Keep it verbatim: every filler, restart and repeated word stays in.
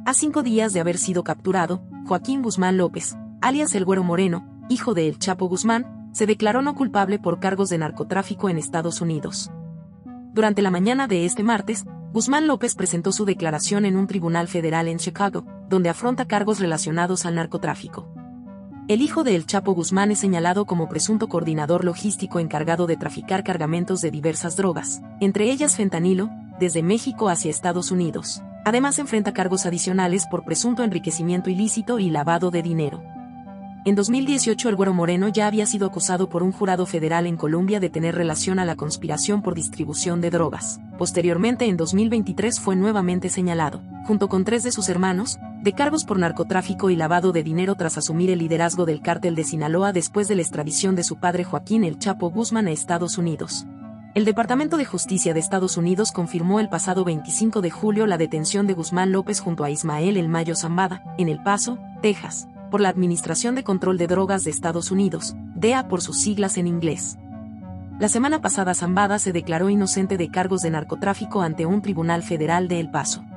A cinco días de haber sido capturado, Joaquín Guzmán López, alias El Güero Moreno, hijo de El Chapo Guzmán, se declaró no culpable por cargos de narcotráfico en Estados Unidos. Durante la mañana de este martes, Guzmán López presentó su declaración en un tribunal federal en Chicago, donde afronta cargos relacionados al narcotráfico. El hijo de El Chapo Guzmán es señalado como presunto coordinador logístico encargado de traficar cargamentos de diversas drogas, entre ellas fentanilo, desde México hacia Estados Unidos. Además enfrenta cargos adicionales por presunto enriquecimiento ilícito y lavado de dinero. En dos mil dieciocho El Güero Moreno ya había sido acusado por un jurado federal en Colombia de tener relación a la conspiración por distribución de drogas. Posteriormente en dos mil veintitrés fue nuevamente señalado, junto con tres de sus hermanos, de cargos por narcotráfico y lavado de dinero tras asumir el liderazgo del cártel de Sinaloa después de la extradición de su padre Joaquín El Chapo Guzmán a Estados Unidos. El Departamento de Justicia de Estados Unidos confirmó el pasado veinticinco de julio la detención de Guzmán López junto a Ismael El Mayo Zambada, en El Paso, Texas, por la Administración de Control de Drogas de Estados Unidos, D E A por sus siglas en inglés. La semana pasada Zambada se declaró inocente de cargos de narcotráfico ante un tribunal federal de El Paso.